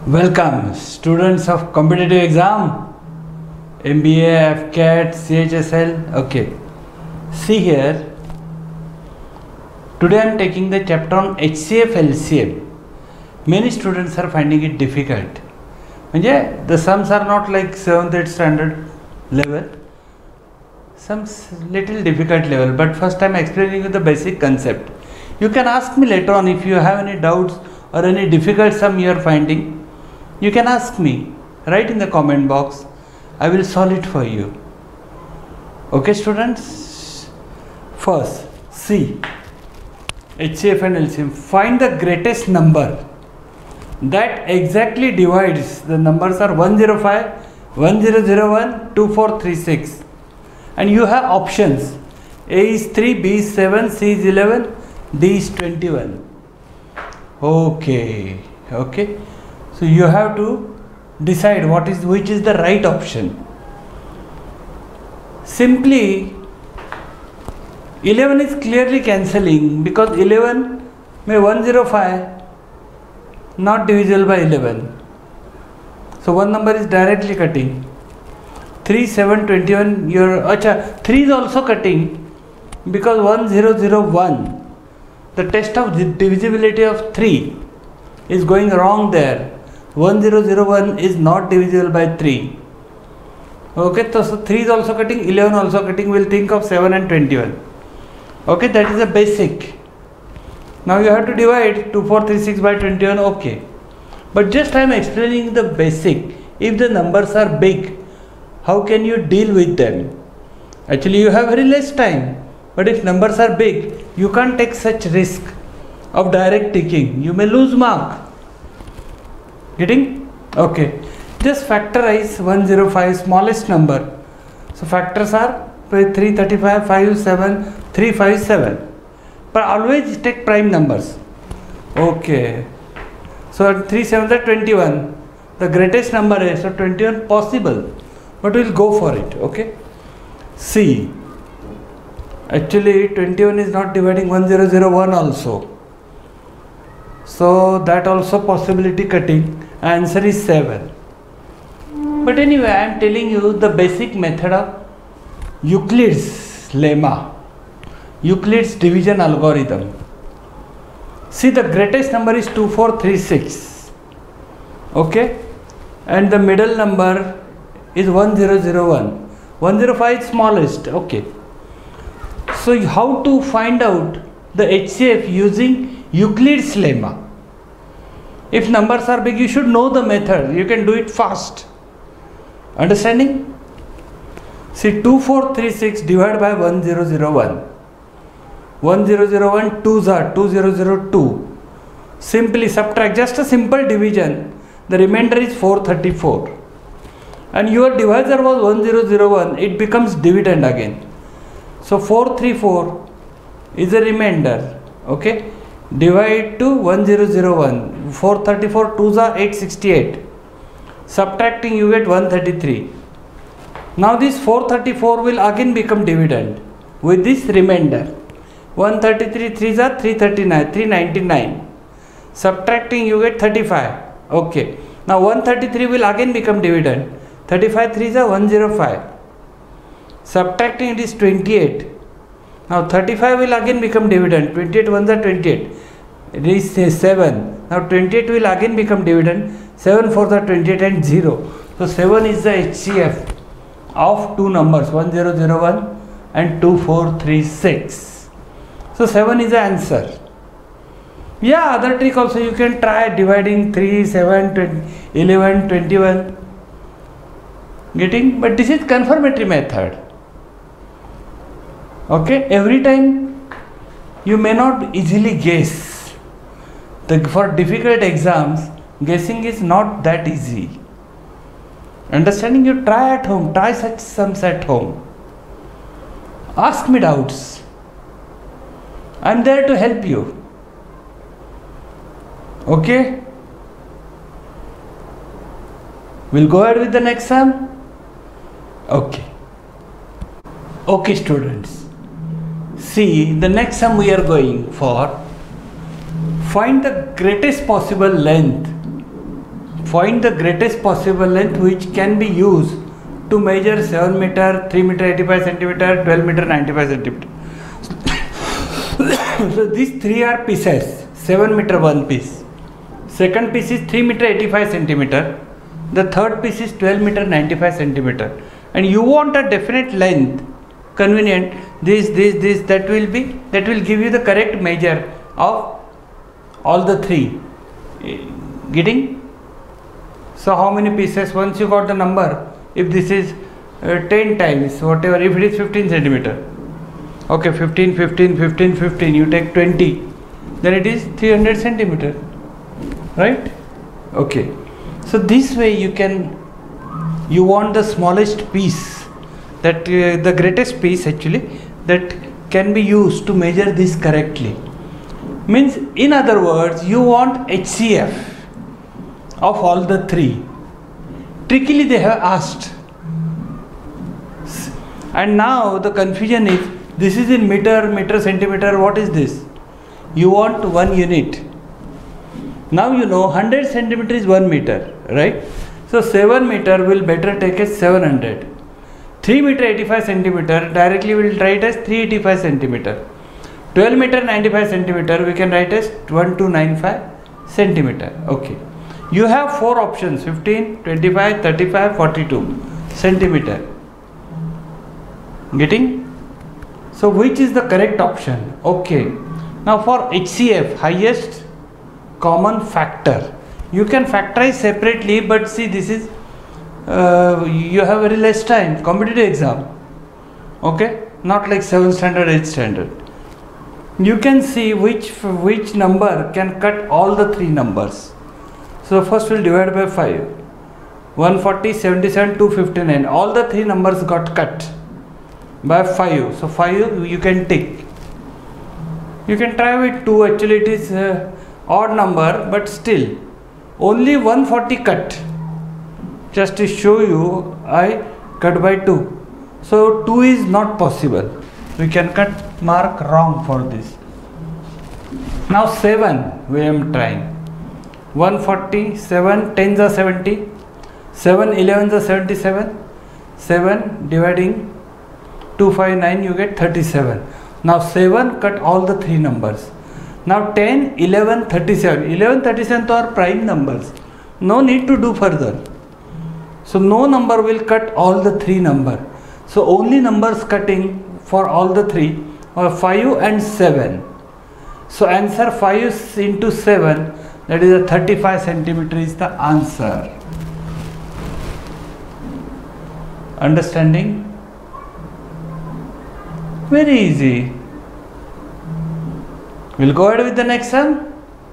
Welcome, students of competitive exam, MBA, FCAT, CHSL. Okay, see here. Today I am taking the chapter on HCF LCM. Many students are finding it difficult. The sums are not like 7th, 8th standard level. Some little difficult level. But first I am explaining you the basic concept. You can ask me later on if you have any doubts or any difficult sum you are finding. You can ask me, write in the comment box. I will solve it for you. Okay students? First, see HCF and LCM. Find the greatest number that exactly divides. The numbers are 105, 1001, 2436. And you have options. A is 3, B is 7, C is 11, D is 21. Okay. So you have to decide which is the right option. Simply 11 is clearly cancelling because 11 may 105 not divisible by 11. So one number is directly cutting. 3, 7, 21. 3 is also cutting because 1001. The test of divisibility of 3 is going wrong there. 1001 is not divisible by 3. Okay, so 3 is also cutting, 11 also cutting. We'll think of 7 and 21. Okay, that is a basic. Now you have to divide 2436 by 21. Okay, but just I am explaining the basic. If the numbers are big, how can you deal with them? Actually, you have very less time. But if numbers are big, you can't take such risk of direct ticking. You may lose mark. Getting? Okay. Just factorize 105, smallest number. So factors are 335, 57, 357. But always take prime numbers. Okay. So 3 7 are 21. The greatest number is, so 21 possible. But we'll go for it. Okay. See. Actually 21 is not dividing 1001 also. So that also possibility cutting. Answer is 7. But anyway, I am telling you the basic method of Euclid's lemma. Euclid's division algorithm. See, the greatest number is 2436. Okay. And the middle number is 1001. 105 is smallest. Okay. So how to find out the HCF using Euclid's lemma? If numbers are big, you should know the method. You can do it fast. Understanding? See, 2436 divided by 1001. 1001 2s are 2002. Simply subtract, just a simple division. The remainder is 434. And your divisor was 1001. It becomes dividend again. So 434 is a remainder. Okay. Divide to 1001. 434 2s are 868. Subtracting you get 133. Now this 434 will again become dividend with this remainder. 133 3s are 339, 399. Subtracting you get 35. Okay. Now 133 will again become dividend. 35 3s are 105. Subtracting it is 28. Now 35 will again become dividend. 28 ones are 28. It is 7. Now 28 will again become dividend. 7 4s are 28 and 0. So 7 is the HCF of two numbers 1001 and 2436. So 7 is the answer. Yeah, other trick also you can try dividing 3, 7, 20, 11, 21. Getting? But this is confirmatory method. Okay, every time you may not easily guess. For difficult exams, guessing is not that easy. Understanding? You try at home, try such sums at home. Ask me doubts. I am there to help you. Okay? We'll go ahead with the next sum. Okay. Okay students. See, the next sum we are going for, find the greatest possible length find the greatest possible length which can be used to measure 7 meter, 3 meter 85 centimeter, 12 meter 95 centimeter. So these three are pieces. 7 meter one piece. Second piece is 3 meter 85 centimeter. The third piece is 12 meter 95 centimeter. And you want a definite length, convenient, this, that will give you the correct measure of all the three. Getting? So how many pieces? Once you got the number, if this is 10 times, whatever, if it is 15 centimeter, okay, 15, 15, 15, 15, you take 20, then it is 300 centimeter, right? Okay. So this way you want the smallest piece, that the greatest piece actually, that can be used to measure this correctly. Means, in other words, you want HCF of all the three. Trickily they have asked. And now the confusion is, this is in meter, centimeter, what is this? You want 1 unit. Now you know 100 centimeter is 1 meter, right? So 7 meter will better take as 700. 3 meter 85 centimeter directly we will write as 385 centimeter. 12 meter 95 centimeter we can write as 1295 centimeter. Okay. You have 4 options: 15, 25, 35, 42 centimeter. Getting? So which is the correct option? Okay. Now for HCF, highest common factor, you can factorize separately, but see, this is you have very less time, competitive exam, okay, not like 7th standard, 8th standard. You can see which number can cut all the three numbers. So first we'll divide by 5. 140, 77, 259, all the three numbers got cut by 5. So 5 you can tick. You can try with 2, actually it is odd number, but still only 140 cut. Just to show you, I cut by 2. So 2 is not possible. We can cut mark wrong for this. Now 7 we am trying. 140, 7, 10s are 70, 7, 11s are 77, 7 dividing 259, you get 37. Now 7 cut all the three numbers. Now 10, 11, 37. 11, 37 are prime numbers. No need to do further. So no number will cut all the three numbers. So only numbers cutting for all the three are 5 and 7. So answer 5 into 7, that is a 35 centimeter is the answer. Understanding? Very easy. We'll go ahead with the next sum.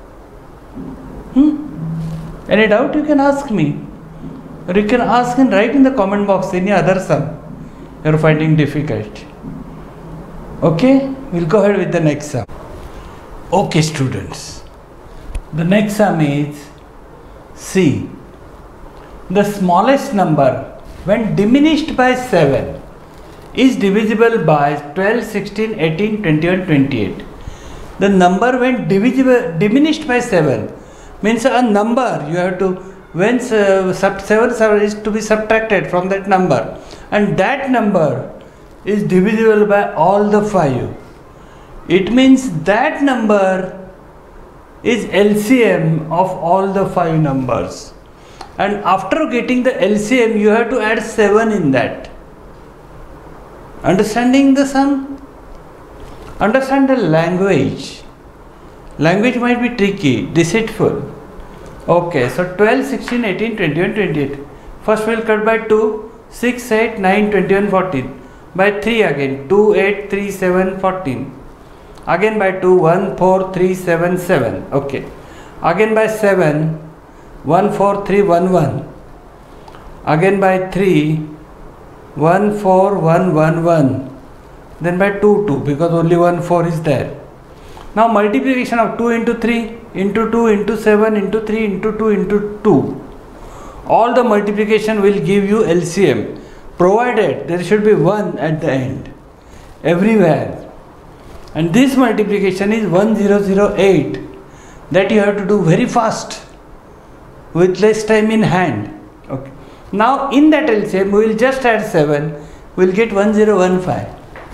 Any doubt you can ask me, or you can ask and write in the comment box any other sum you are finding difficult. Okay, we'll go ahead with the next sum. Okay students, the next sum is C. The smallest number when diminished by 7 is divisible by 12, 16, 18, 21, 28. The number when diminished by 7 means a number you have to, when 7 is to be subtracted from that number, and that number is divisible by all the 5. It means that number is LCM of all the 5 numbers, and after getting the LCM you have to add 7 in that. Understanding the sum? Understand the language. Language might be tricky, deceitful. Okay, so 12, 16, 18, 21, 28. First we'll cut by 2, 6, 8, 9, 21, 14. By 3 again, 2, 8, 3, 7, 14. Again by 2, 1, 4, 3, 7, 7. Okay. Again by 7, 1, 4, 3, 1, 1. Again by 3, 1, 4, 1, 1, 1. Then by 2, 2, because only 1, 4 is there. Now multiplication of 2 into 3 into 2 into 7 into 3 into 2 into 2. All the multiplication will give you LCM, provided there should be 1 at the end, everywhere. And this multiplication is 1008, that you have to do very fast. with less time in hand. Okay. Now in that LCM we will just add 7, we will get 1015.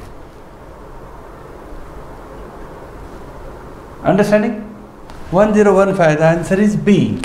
Understanding? 1015, the answer is B.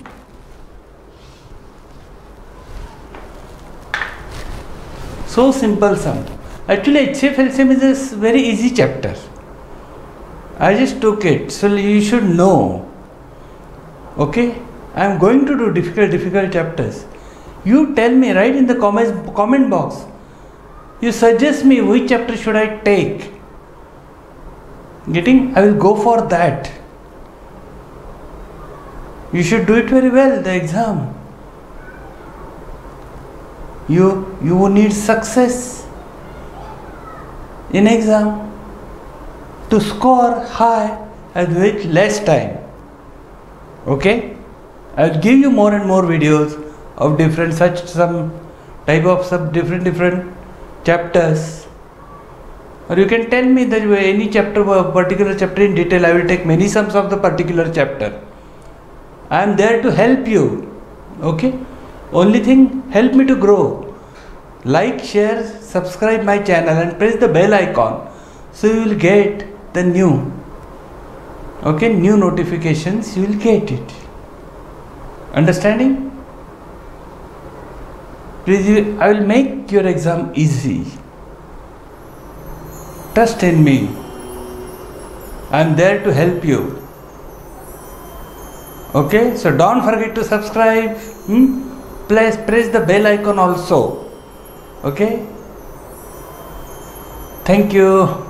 So simple sum. Actually HCF LCM is a very easy chapter. I just took it, so you should know. Okay? I am going to do difficult chapters. You tell me, write in the comment box. You suggest me which chapter should I take. Getting? I will go for that. You should do it very well, the exam. You need success in exam. To score high and with less time. Okay? I will give you more and more videos of different some type of different chapters. Or you can tell me that any chapter, particular chapter in detail, I will take many sums of the particular chapter. I am there to help you. Okay? Only thing, help me to grow. Like, share, subscribe my channel and press the bell icon so you will get the new notifications, you will get it. Understanding? Please, I will make your exam easy. Trust in me. I am there to help you. Okay, so don't forget to subscribe. Please press the bell icon also. Okay. Thank you.